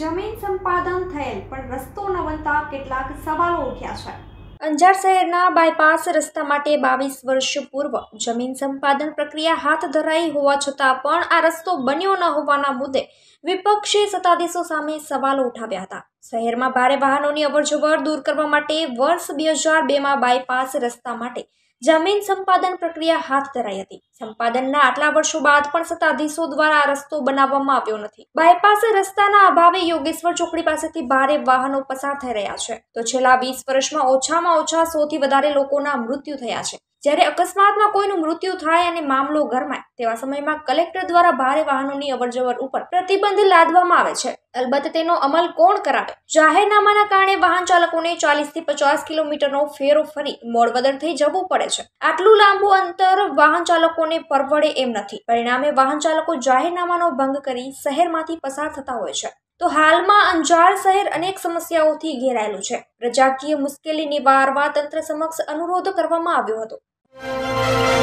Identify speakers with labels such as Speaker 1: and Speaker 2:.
Speaker 1: જમીન સંપાદન થયેલ પણ રસ્તો ન બનતા કેટલાક સવાલો ઉઠ્યા છે।
Speaker 2: અંજાર શહેરના બાયપાસ રસ્તા માટે 22 વર્ષ પૂર્વ જમીન સંપાદન પ્રક્રિયા હાથ ધરાઈ હોવા છતાં પણ આ રસ્તો બન્યો ન હોવાના મુદ્દે વિપક્ષે સત્તાધીશો સામે સવાલો ઉઠાવ્યા હતા। શહેરમાં ભારે વાહનોની અવરજવર દૂર કરવા માટે વર્ષ 2002માં બાયપાસ રસ્તા માટે જમીન સંપાદન પ્રક્રિયા હાથ ધરાઈ હતી। સંપાદનના આટલા વર્ષો બાદ પણ સત્તાધીશો દ્વારા આ રસ્તો બનાવવામાં આવ્યો નથી। બાયપાસ રસ્તાના અભાવે યોગેશ્વર ચોકડી પાસેથી ભારે વાહનો પસાર થઈ રહ્યા છે, તો છેલ્લા 20 વર્ષમાં ઓછામાં ઓછા 100 થી વધારે લોકોના મૃત્યુ થયા છે। જ્યારે અકસ્માતમાં કોઈનું મૃત્યુ થાય અને મામલો ગરમાય તેવા સમયમાં કલેક્ટર દ્વારા ભારે વાહનોની અવરજવર ઉપર પ્રતિબંધ લાદવામાં આવે છે। અલબત્ત તેનો અમલ કોણ કરાવે? જાહેરનામાના કારણે વાહન ચાલકોને 40 થી 50 કિલોમીટરનો ફેરો ફરી મોડબદર થઈ જવું પડે છે। આટલું લાંબુ અંતર વાહન ચાલકોને પરવડે એમ નથી। પરિણામે વાહન ચાલકો જાહેરનામાનો ભંગ કરી શહેરમાંથી પસાર થતા હોય છે। તો હાલમાં અંજાર શહેર અનેક સમસ્યાઓથી ઘેરાયેલું છે। પ્રજાકીય મુશ્કેલી નિવારવા તંત્ર સમક્ષ અનુરોધ કરવામાં આવ્યો હતો।